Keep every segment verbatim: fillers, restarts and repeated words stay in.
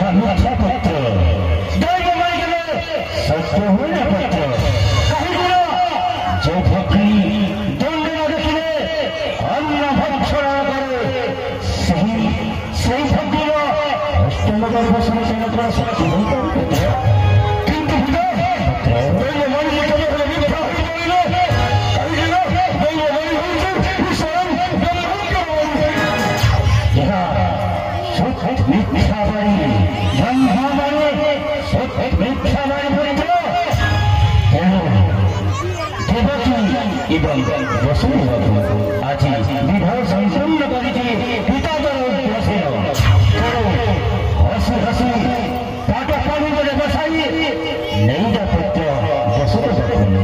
मिथ्या पत्र दैव मार्ग सत्य होने पत्र कहीं जो भक्ति दंड न देखिले अन्न भक्षण करे सही सही भक्ति अष्टनगर बसने से मतलब सत्य होता है किंतु दैव मार्ग के मिथ्या होइलो कहीं दैव मार्ग स्वयं मिथ्या बाणी ब्रह्मा बाणी मिथ्या बाणी बोलिल तेणु देवकी एवं वसुदेव आज विवाह संपूर्ण कर पिता बसेन हसी हसी पाट पानी में बसाई नहीं जा पुत्र वसुदेव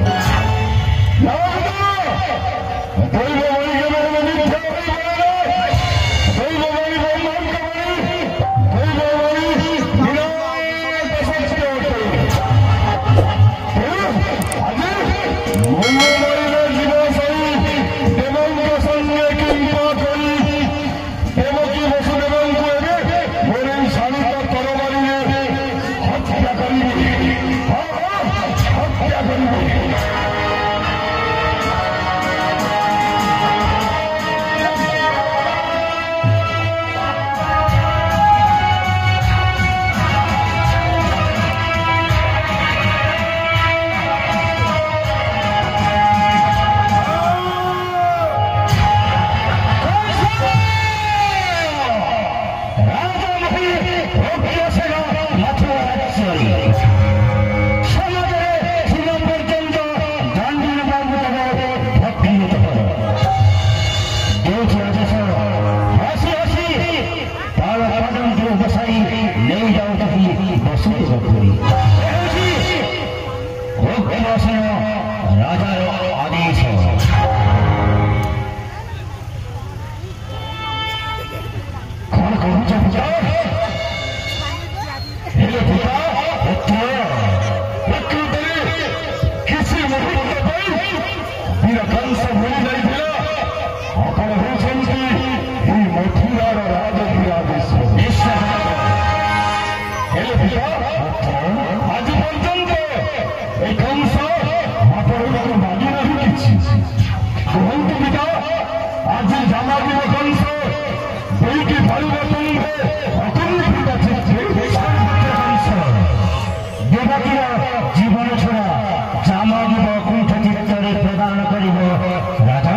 जीवन छोड़ा जामा कुंठ चित्तर प्रदान कर राजा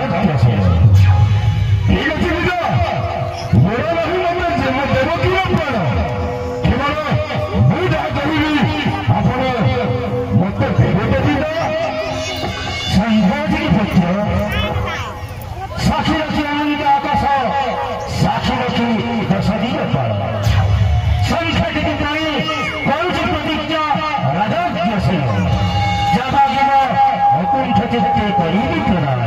साक्षी रखी आनंद आकाश साक्षी रखी दशदी पर संकट की पानी कौन सी प्रतिज्ञा राजा से जाबागिना हुकुम चित्ते करीबी प्रदान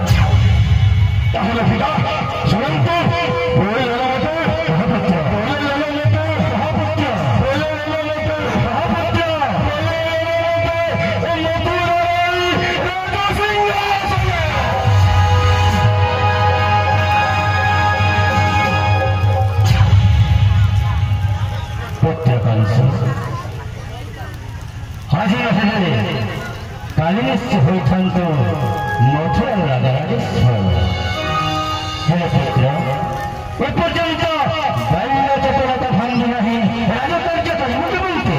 ताहले पिता सुनंतु बोले ललमते सहपत्य बोले ललमते सहपत्य बोले ललमते सहपत्य बोले ललमते राजा सिंहासन हाजिर हजरे कालिनिश्च होइथान्तो मथुरा राजराजेश्वर हे पुत्र एपर्यंत बाल्य चतुरता भांगी नहीं राजकार्य करिबे बोलते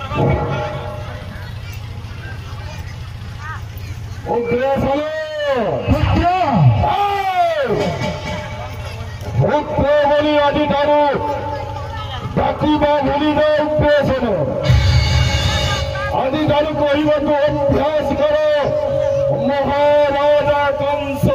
ଉଗ୍ରସେନ ପୁତ୍ର ପୁତ୍ର ବୋଲି ଆଜିଠାରୁ ଡାକିବା ଭୁଲିବ ଉଗ୍ରସେନ। ଆଜିଠାରୁ କହିବାକୁ ଅଭ୍ୟାସ କର ମହାରାଜା କଂସ।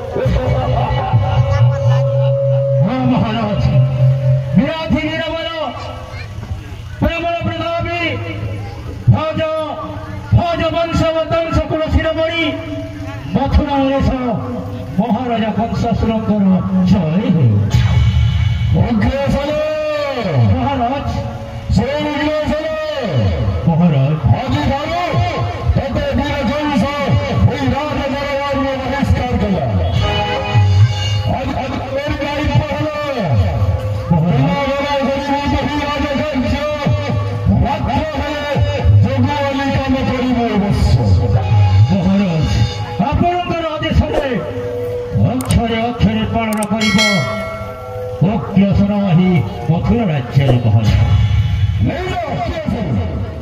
ମହାରାଜ ବିରାଧୀ ନିରବର ପ୍ରବଳ ପ୍ରଭାବୀ ଭୋଜ ଭୋଜ ବଂଶ ବଂଶ କୁଳ ଶିରୋମଣି ମଥୁରା ନରେଶ ମହାରାଜା କଂସାସୁରଙ୍କର ଜୟ ହେଉ। ଉଗ୍ରସେନ ମହାରାଜ ସେ ଉଗ୍ରସେନ ମହାରାଜ ଆଜିଠାରୁ ତତେ ବୀର କଂସ ଏହି ରାଜ ଦରବାରରୁ ବହିଷ୍କାର କଲା। ଆପଣଙ୍କର ଆଦେଶରେ ଅକ୍ଷରେ ଅକ୍ଷରେ ପାଳନ କରିବ ଉଗ୍ରସେନ ଏହି ମଥୁରା ରାଜ୍ୟର ମହାରାଜ।